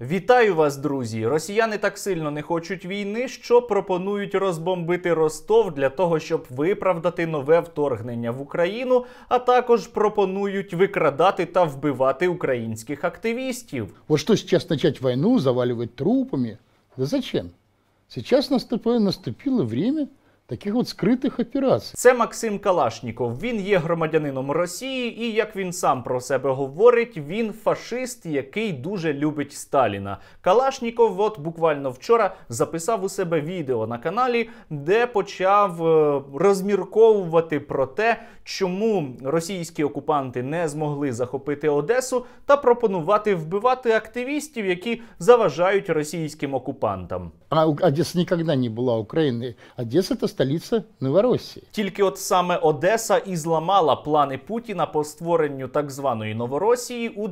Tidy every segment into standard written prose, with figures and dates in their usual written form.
Вітаю вас, друзі! Росіяни так сильно не хочуть війни, що пропонують розбомбити Ростов для того, щоб виправдати нове вторгнення в Україну, а також пропонують викрадати та вбивати українських активістів. Вот что сейчас начать войну, заваливать трупами? Да зачем? Сейчас наступило время таких от скритих операцій. Це Максим Калашніков. Він є громадянином Росії і, як він сам про себе говорить, він фашист, який дуже любить Сталіна. Калашніков от буквально вчора записав у себе відео на каналі, де почав розмірковувати про те, чому російські окупанти не змогли захопити Одесу, та пропонувати вбивати активістів, які заважають російським окупантам. А Одесса никогда не была Украиной. Одесса – это столиця Новоросії. Тільки от саме Одеса і зламала плани Путіна по створенню так званої Новоросії у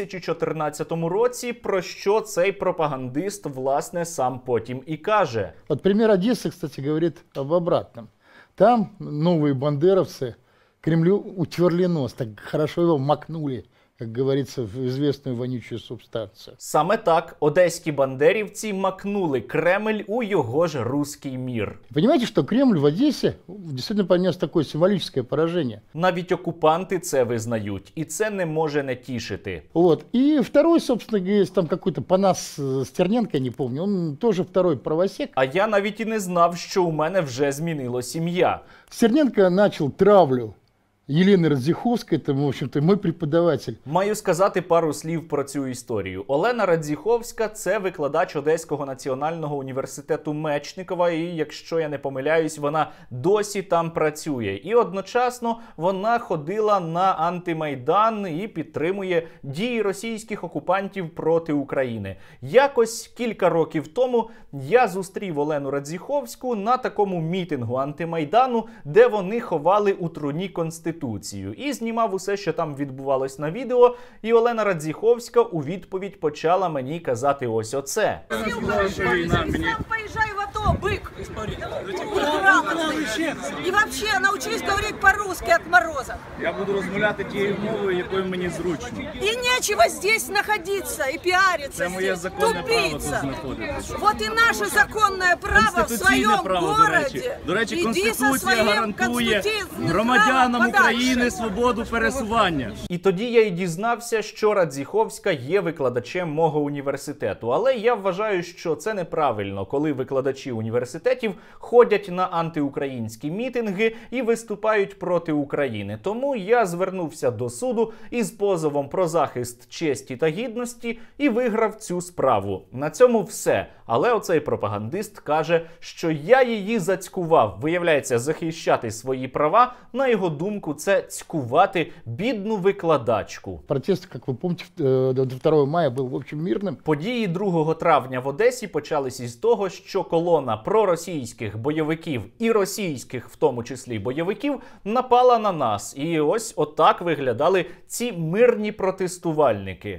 2014 році, про що цей пропагандист, власне, сам потім і каже. Вот пример Одессы, кстати, говорит об обратном. Там новые бандеровцы Кремлю утерли нос, так хорошо его макнули, как говорится, в известную вонючую субстанцию. Саме так одеські бандерівці макнули Кремль у його ж руський мір. Понимаете, что Кремль в Одессе действительно понес такое символическое поражение. Навіть окупанти це визнають, і це не може не тішити. Вот. И второй, собственно, есть там какой-то Панас Стерненко, я не помню, он тоже второй правосек. А я навіть і не знав, що у мене вже змінилось ім'я. Стерненко начал травлю Єлени Радзиховської, це, в общем-то, мій преподаватель. Маю сказати пару слів про цю історію. Олена Радзиховська – це викладач Одеського національного університету Мечникова, і, якщо я не помиляюсь, вона досі там працює. І одночасно вона ходила на антимайдан і підтримує дії російських окупантів проти України. Якось кілька років тому я зустрів Олену Радзиховську на такому мітингу антимайдану, де вони ховали у труні Конституцію. І знімав усе, що там відбувалось на відео, і Олена Радзиховська у відповідь почала мені казати ось оце. Поезжай в АТО, бык! И вообще научись говорить по-русски от мороза. Я буду розмовляти тією мовою, якою мені зручно. И нечего здесь находиться и пиариться. Це моє законне право тут знаходитися. Вот и наше законное право в своем городе. До речі, Конституція гарантує громадянам України свободу пересування. І тоді я й дізнався, що Радзиховська є викладачем мого університету. Але я вважаю, що це неправильно, коли викладачі університетів ходять на антиукраїнські мітинги і виступають проти України. Тому я звернувся до суду із позовом про захист честі та гідності і виграв цю справу. На цьому все. Але оцей пропагандист каже, що я її зацькував. Виявляється, захищати свої права, на його думку, це цькувати бідну викладачку. Протест, як ви пам'ятаєте, до 2 мая був, в общем, мирним. Події 2 травня в Одесі почались із того, що колона проросійських бойовиків і російських, в тому числі, бойовиків, напала на нас. І ось отак виглядали ці мирні протестувальники.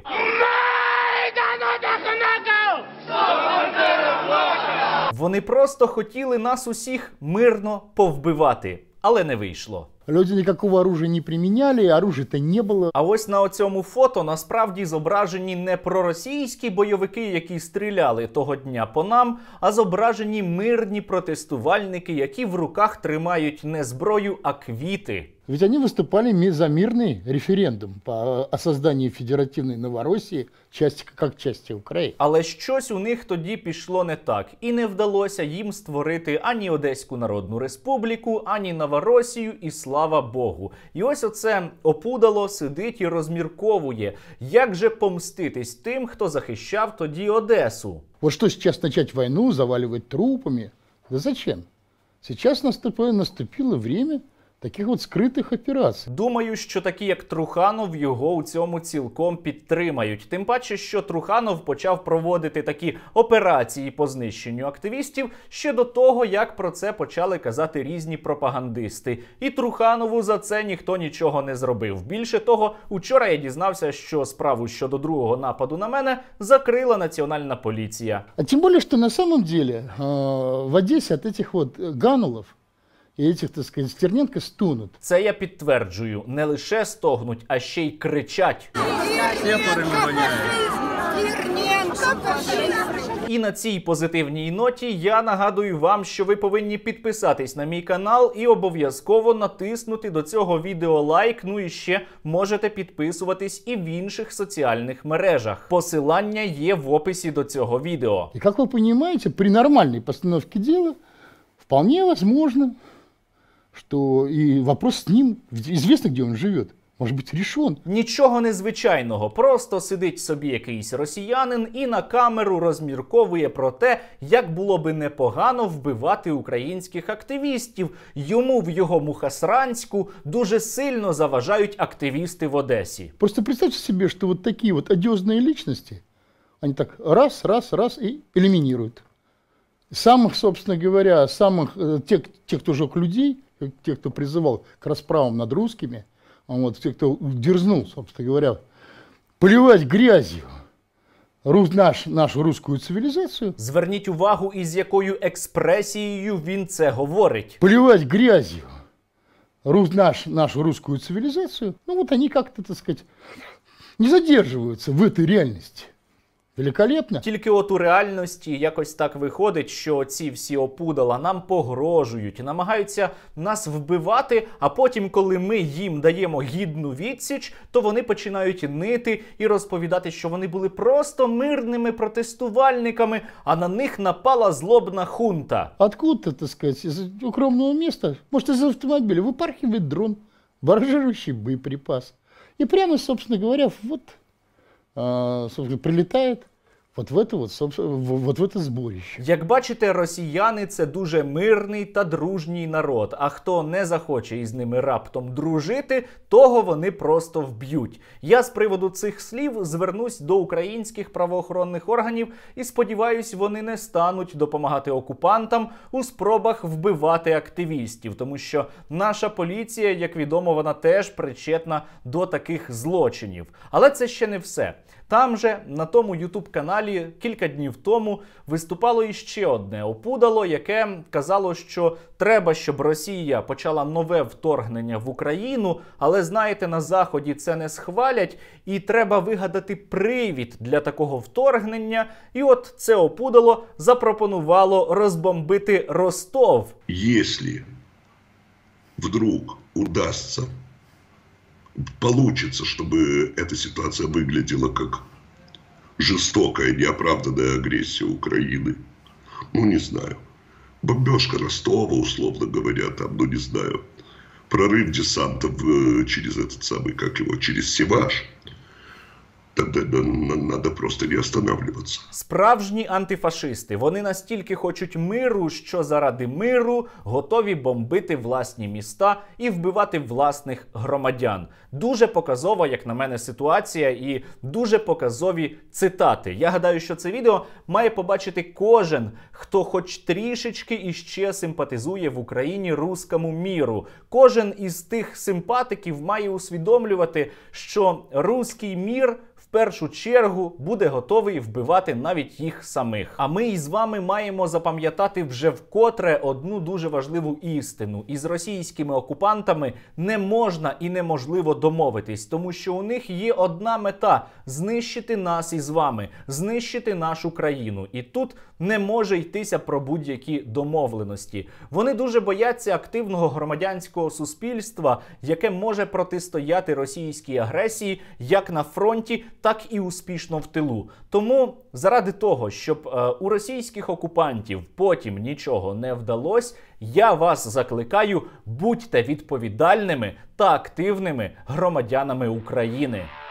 Вони просто хотіли нас усіх мирно повбивати, але не вийшло. Люди ніякого оружия не приміняли, оружия-то не було. А ось на оцьому фото насправді зображені не проросійські бойовики, які стріляли того дня по нам, а зображені мирні протестувальники, які в руках тримають не зброю, а квіти. Ведь они выступали за мирный референдум о создании федеративной Новороссии как части України. Але щось у них тоді пішло не так. І не вдалося їм створити ані Одеську Народну Республіку, ані Новоросію, і слава Богу. І ось оце опудало сидить і розмірковує, як же помститись тим, хто захищав тоді Одесу. Вот что сейчас начать войну, заваливать трупами? Да зачем? Сейчас наступило время таких от скритих операцій. Думаю, що такі, як Труханов, його у цьому цілком підтримають. Тим паче, що Труханов почав проводити такі операції по знищенню активістів ще до того, як про це почали казати різні пропагандисти. І Труханову за це ніхто нічого не зробив. Більше того, учора я дізнався, що справу щодо другого нападу на мене закрила Національна поліція. А тим більше, що на самом деле в Одесі от этих вот ганулов і цих, так сказати, Стерненко стонуть. Це я підтверджую. Не лише стогнуть, а ще й кричать. Сепарами воняє. І на цій позитивній ноті я нагадую вам, що ви повинні підписатись на мій канал і обов'язково натиснути до цього відео лайк, ну і ще можете підписуватись і в інших соціальних мережах. Посилання є в описі до цього відео. И как вы понимаете, при нормальной постановке дела вполне возможно, что и вопрос с ним, известно, где он живет, може бути рішен. Нічого незвичайного, просто сидить собі якийсь росіянин і на камеру розмірковує про те, як було би непогано вбивати українських активістів. Йому в його Мухосранську дуже сильно заважають активісти в Одесі. Просто представьте себе, что вот такие вот одиозные личности, они так раз и элиминируют. Самых, собственно говоря, тех, кто жег людей, тех, кто призывал к расправам над русскими, вот, те, кто дерзнул, собственно говоря, поливать грязью нашу русскую цивилизацию. Зверніть увагу, із якою експресією він це говорить. Поливать грязью нашу русскую цивилизацию, ну вот они как-то, так сказать, не задерживаются в этой реальности. Великолепно. Тільки от у реальності якось так виходить, що ці всі опудала нам погрожують, намагаються нас вбивати, а потім, коли ми їм даємо гідну відсіч, то вони починають нити і розповідати, що вони були просто мирними протестувальниками, а на них напала злобна хунта. Откуда-то, так сказать, из укромного места, может, из автомобиля выпархивает дрон, баражирующий боеприпас. И прямо, собственно говоря, вот... собственно, прилетает вот в это зборище. Як бачите, росіяни – це дуже мирний та дружній народ. А хто не захоче із ними раптом дружити, того вони просто вб'ють. Я з приводу цих слів звернусь до українських правоохоронних органів і сподіваюсь, вони не стануть допомагати окупантам у спробах вбивати активістів. Тому що наша поліція, як відомо, вона теж причетна до таких злочинів. Але це ще не все. Там же, на тому YouTube-каналі, кілька днів тому виступало іще одне опудало, яке казало, що треба, щоб Росія почала нове вторгнення в Україну, але, знаєте, на Заході це не схвалять, і треба вигадати привід для такого вторгнення. І от це опудало запропонувало розбомбити Ростов. Якщо вдруг удастся, получится, чтобы эта ситуация выглядела как жестокая, неоправданная агрессия Украины. Ну, не знаю. Бомбежка Ростова, условно говоря, там, ну, не знаю. Прорыв десантов через этот самый, как его, через Севаш. Тогда надо просто не останавливаться. Справжні антифашисти. Вони настільки хочуть миру, що заради миру готові бомбити власні міста і вбивати власних громадян. Дуже показова, як на мене, ситуація і дуже показові цитати. Я гадаю, що це відео має побачити кожен, хто хоч трішечки іще симпатизує в Україні руському міру. Кожен із тих симпатиків має усвідомлювати, що руський мір в першу чергу буде готовий вбивати навіть їх самих. А ми із вами маємо запам'ятати вже вкотре одну дуже важливу істину. Із російськими окупантами не можна і неможливо домовитись, тому що у них є одна мета – знищити нас із вами, знищити нашу країну. І тут не може йтися про будь-які домовленості. Вони дуже бояться активного громадянського суспільства, яке може протистояти російській агресії як на фронті, так і успішно в тилу. Тому заради того, щоб у російських окупантів потім нічого не вдалося, я вас закликаю, будьте відповідальними та активними громадянами України.